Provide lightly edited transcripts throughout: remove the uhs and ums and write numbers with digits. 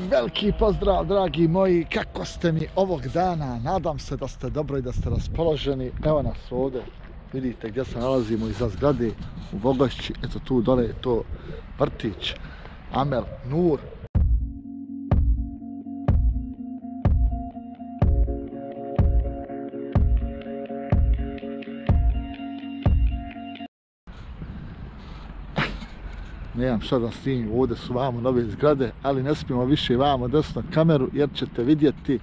Veliki pozdrav, dragi moji, kako ste mi ovog dana? Nadam se da ste dobro i da ste raspoloženi. Evo nas ovdje, vidite gdje se nalazimo iza zgrade u Vogošći. Eto tu dole je to vrtić Amel Nur. Nemam šta da snimim, ovdje su vamo nove zgrade, ali ne smijemo više vamo desno kameru jer ćete vidjeti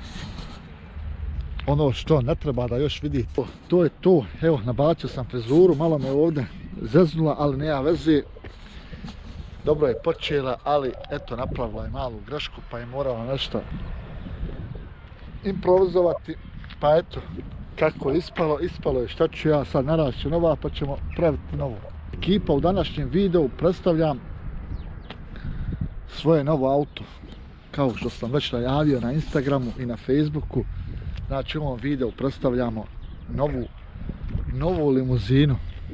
ono što ne treba da još vidite. To je to, evo nabacio sam frizuru, malo me ovdje zeznula, ali nema veze. Dobro je počela, ali eto napravila je malu grešku pa je morala nešto improvizovati. Pa eto, kako je ispalo je, šta ću ja sad, narašću nova pa ćemo praviti novu. Ekipa, u današnjem videu predstavljam svoje novo auto, kao što sam već najavio na Instagramu i na Facebooku. Znači u ovom videu predstavljamo novu limuzinu.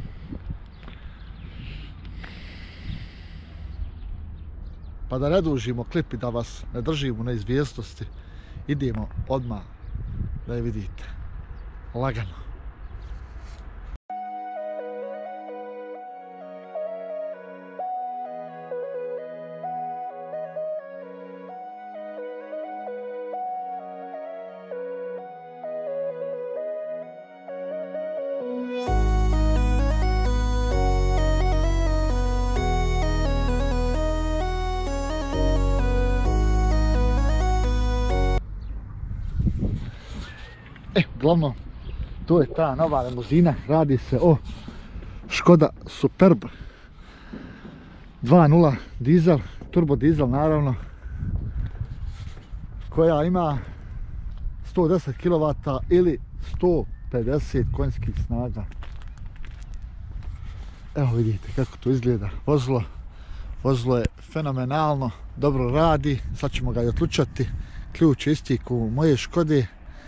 Pa da ne dužimo klip i da vas ne držimo u neizvjesnosti, idemo odmah da je vidite, lagano. Uglavnom, to je ta nova limuzina, radi se o Škoda Superb 2.0 dizel, turbo dizel naravno, koja ima 110 kW ili 150 konjskih snaga. Evo vidite kako to izgleda vozilo je fenomenalno, dobro radi, sad ćemo ga i otlučati. Ključ je istik u moje Škode,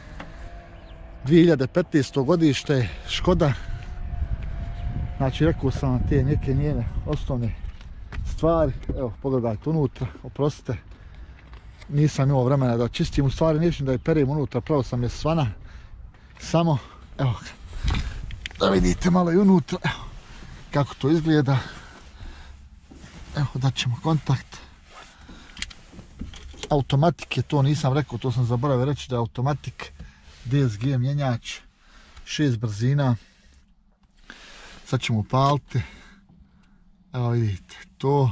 2015. godište Škoda. Znači rekao sam vam te neke njene osnovne stvari. Evo pogledajte unutra, oprostite, nisam imao vremena da čistim, u stvari nećem da je perem unutra, pravo sam je svana. Samo, evo da vidite malo i unutra, evo kako to izgleda. Evo daćemo kontakt. Automatik je, to nisam rekao, to sam zaboravio reći da je automatik. DSG mjenjač, 6 brzina. Sad ćemo upaliti. Evo vidite to.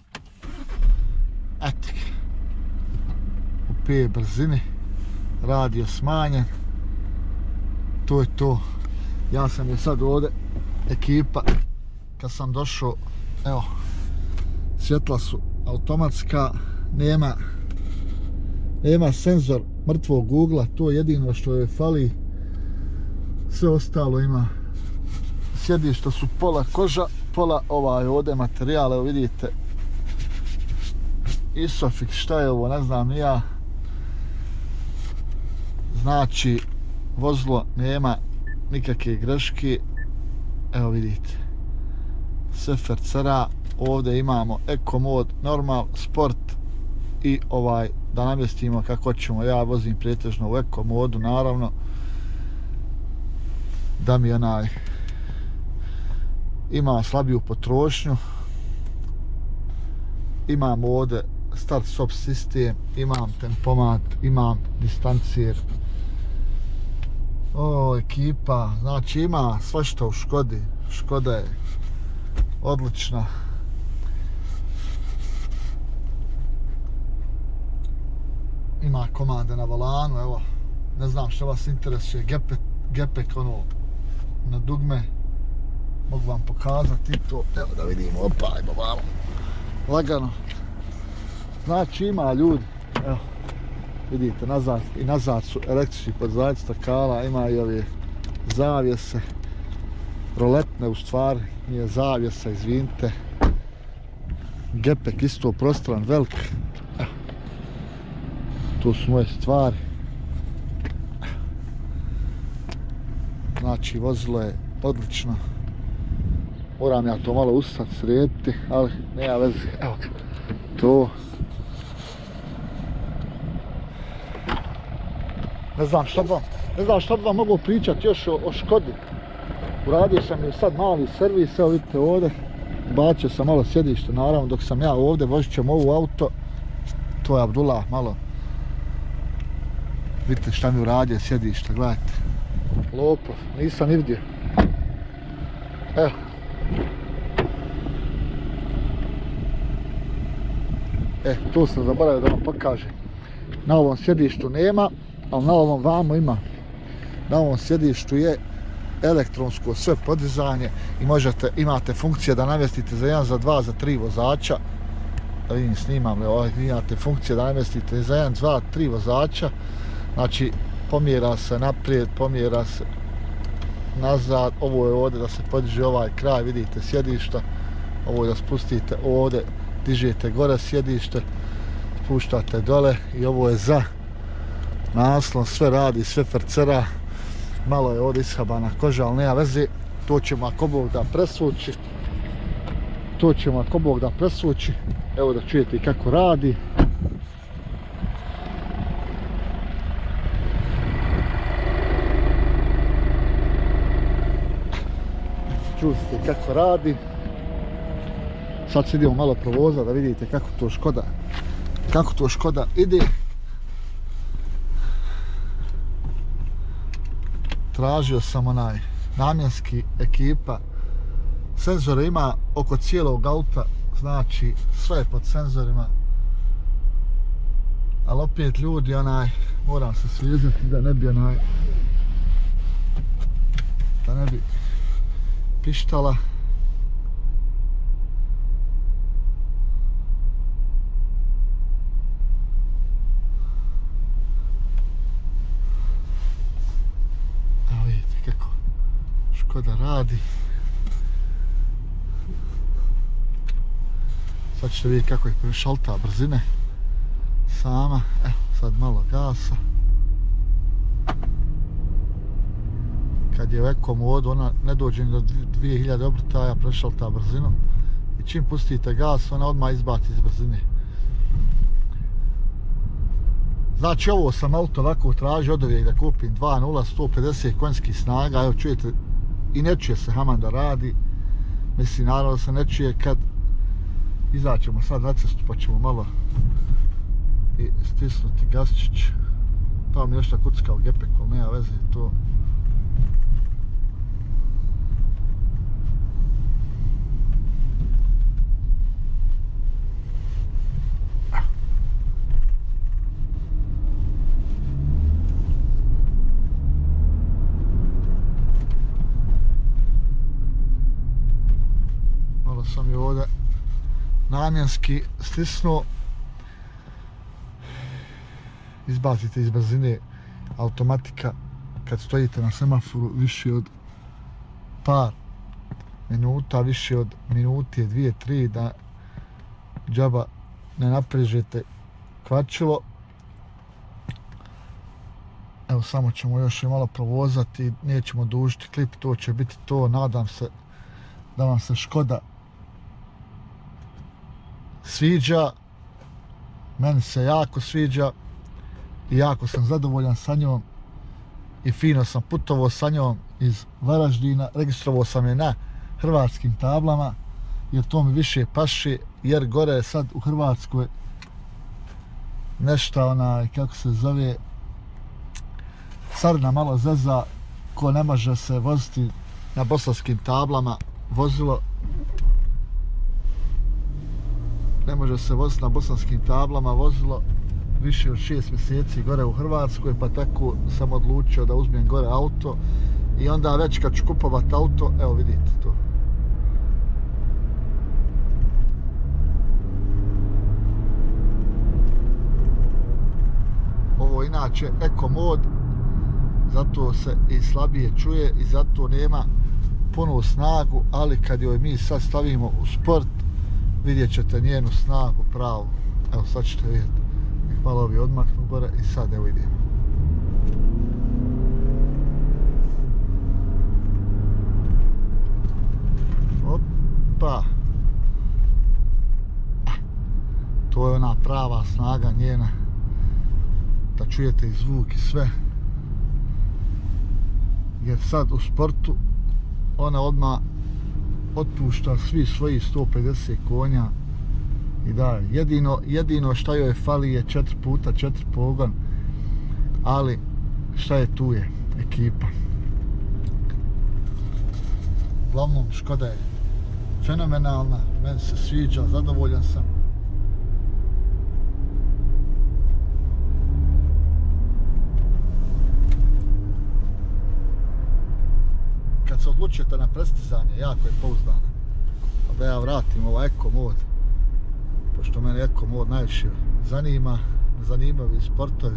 Eto ga. U 5 brzini. Radio smanjen. To je to. Ja sam je sad ovdje, ekipa, kad sam došao, evo, svjetla su automatska, nema senzor mrtvog ugla, to je jedino što je fali, sve ostalo ima. Sjedišta su pola koža, pola ovaj ovdje materijal, evo vidite, Isofix, šta je ovo, ne znam ni ja. Znači, vozilo nema nikakve greške, evo vidite, sve fercera, ovdje imamo Eco mod, normal, sport i ovaj da namjestimo kako ćemo. Ja vozim pretežno u Eco modu naravno, da mi ima slabiju potrošnju. Imam ovdje start stop sistem, imam tempomat, imam distancijer. O, ekipa, znači ima svašta u Škodi. Škoda je odlična. Ima komande na volanu, evo, ne znam što vas interesuje, gepek ono na dugme, mogu vam pokazati to, evo da vidimo, opa, ajmo vamo, lagano. Znači ima ljudi, evo, vidite, nazad su električni podzajd stakala, ima i ove zavjese, roletne u stvari, nije zavjesa, izvinite. Gepek isto prostoran, velik. To su moje stvari. Znači vozilo je odlično. Moram ja to malo ustati, srediti, ali nema veze. Evo ga. To. Ne znam šta bi vam mogu pričati još o Škodi. Uradio sam je sad mali servis, evo vidite ovdje. Bacio sam malo sjedište, naravno dok sam ja ovdje, vozit ćemo ovu auto. To je Abdullah malo. Vidite šta mi uradio sjedište, gledajte. Lopov, nisam ni vidio. Evo. Tu sam zaboravio da vam pokažem. Na ovom sjedištu nema, ali na ovom vamo ima. Na ovom sjedištu je elektronsko sve podizanje i imate funkcije da namjestite za 1, za 2, za 3 vozača. Da vidim snimam li imate funkcije da namjestite za 1, 2, 3 vozača. Znači pomjera se naprijed, pomjera se nazad. Ovo je ovdje da se podiže ovaj kraj, vidite sjedišta. Ovo je da spustite ovdje, dižete gore sjedište, spuštate dole i ovo je za naslon, sve radi, sve frcera. Malo je ovdje ishabana koža, ali nema veze. To ćemo ako Bog da presvući. Evo da čujete kako radi. Čujete kako radi. Sad se idemo malo provoza da vidite kako to Škoda ide. Tražio sam onaj namjenski ekipa. Senzore ima oko cijelog auta, znači sve je pod senzorima. Ali opet ljudi moram se svezati da ne bi pištala. Škoda radi. Sad ćete vidjeti kako je prešalta brzine sama. Evo sad malo gasa. Kad je u eko modu ona ne dođe do 2000 obrtaja, prešalta brzinu i čim pustite gas ona odmah izbaci iz brzine. Znači ovo sam auto ovako tražio od uvijek da kupim 2.0 150 konjskih snaga. Evo čujete i ne čuje se haman da radi. Mislim naravno da se ne čuje kad izaćemo sad na cestu pa ćemo malo i stisnuti gasčić. Tamo mi nešto kuckao gepek, ali nema veze to. Sam je ovdje namjenski stisnuo. Izbacite iz brzine automatika kad stojite na semaforu više od par minuta, više od minute, 2, 3 da džaba ne naprežete kvačilo. Evo samo ćemo još i malo provozati, nećemo dužiti klip, to će biti to. Nadam se da vam se Škoda sviđa. Meni se jako sviđa i jako sam zadovoljan sa njom i fino sam putovao sa njom iz Varaždina. Registrovao sam je na hrvatskim tablama jer to mi više paše, jer gore je sad u Hrvatskoj nešto kako se zove, carina malo zeza, ko ne može se voziti na bosanskim tablama vozilo. Ne može se voziti na bosanskim tablama vozilo više od 6 mjeseci gore u Hrvatskoj, pa tako sam odlučio da uzmem gore auto i onda već kad ću kupovat auto, evo vidite to. Ovo je inače eko mod, zato se i slabije čuje i zato nema punu snagu, ali kad joj mi sad stavimo u sport, vidjet ćete njenu snagu pravu. Evo sad ćete vidjeti. Nek malo ovi odmaknu gore i sad evo idemo. Opa! To je ona prava snaga njena. Da čujete i zvuk i sve. jer sad u sportu ona odmah otpušta svi svoji 150 konja i da, jedino šta joj fali je 4x4 pogon, ali šta je tu je ekipa. Uglavnom Škoda je fenomenalna, meni se sviđa, zadovoljan sam. Kad se odlučujete na prestizanje, jako je pouzdana. A da ja vratim ovaj Eko mod, pošto mene Eko mod najviše zanima, me zanimaju i sportovi.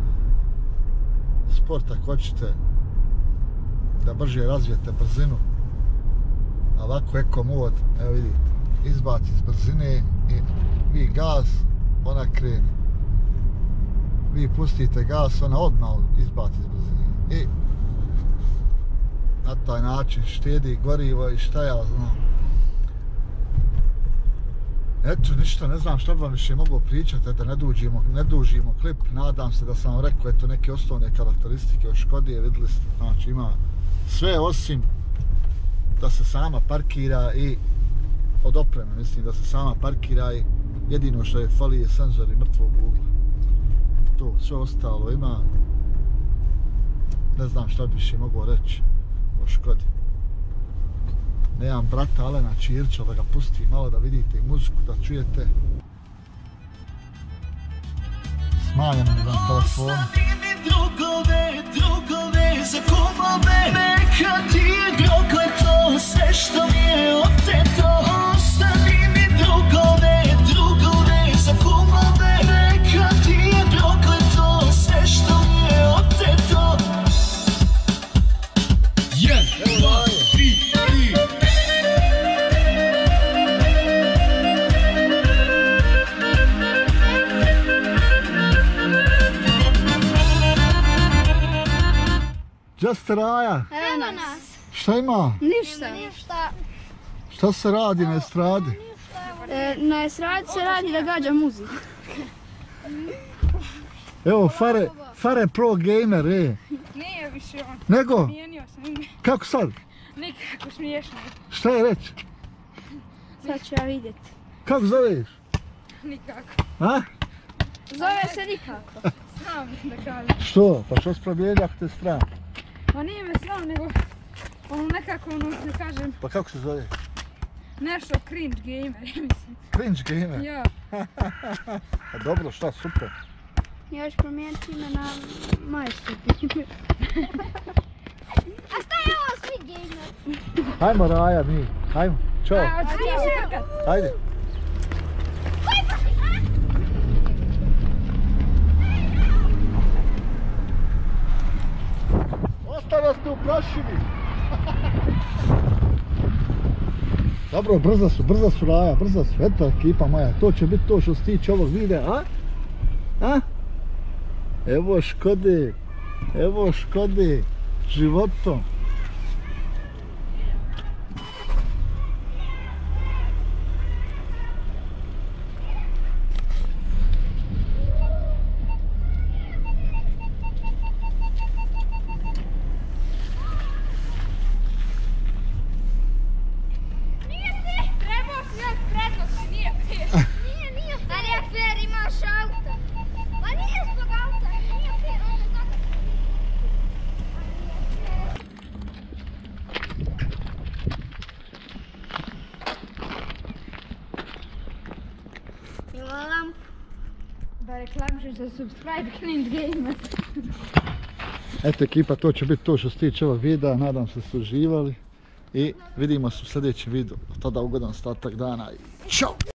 Sport ako hoćete da brže razvijete brzinu, ovako Eko mod, evo vidite, izbaci iz brzine i vi gas, ona krene. Vi pustite gas, ona odmah izbaci iz brzine. I na taj način štedi gorivo i šta ja znam. Eto, ništa, ne znam šta bi vam više mogao pričati, eto, ne dužimo klip. Nadam se da sam vam rekao, eto, neke osnovne karakteristike od Škodije, vidjeli ste, znači ima sve osim da se sama parkira i od opreme, mislim da se sama parkira i jedino što je fali je senzori mrtvog ugla. To, sve ostalo ima, ne znam šta bi više mogao reći o Škodi. Nemam brata Alena Ćirća da ga pusti malo da vidite i muziku, da čujete. Smanjeno mi na telefonu. Drugove za kumove, neka ti je prokleto sve što mi je oteto. Ostavi mi drugove za kumove, neka ti je prokleto sve što mi je oteto. 1, 2, 3. Gdje ste Raja? Evo nas. Šta ima? Ništa. Šta se radi na estradi? Na estradi se radi da gađa muziku. Evo, Fare Pro Gamer, Nije više on. Nego? Mijenio sam ime. Kako sad? Nikako smiješno. Šta je reći? Sad ću ja vidjeti. Kako zoveš? Nikako. A? Zove se nikako. Sram da kažem. Što? Pa što si promijenio ako te stran? Pa nije me sram, nego ono nekako ono da kažem Pa kako se zove? nešto cringe gamer, mislim. Cringe Gamer? Ja. A dobro, šta, super. Ja ću promijeniti ime na Majstor Gamer. A šta je ovo svi gamer? Hajmo Raja mi, hajmo, čao. Hoćeš ja štrkat? Ajde. Ostavili ste u prašini. Dobro, brza su Raja, brza su. Eto ekipa moja, to će biti to što se tiče ovog videa, a? A? Evo Škode, životom. Da reklamiš za subscribe cringe gamer. Eto ekipa, to će biti to što se tiče ovog videa, nadam se da ste uživali i vidimo se u sljedećem videu. Tada ugodan ostatak dana i čao!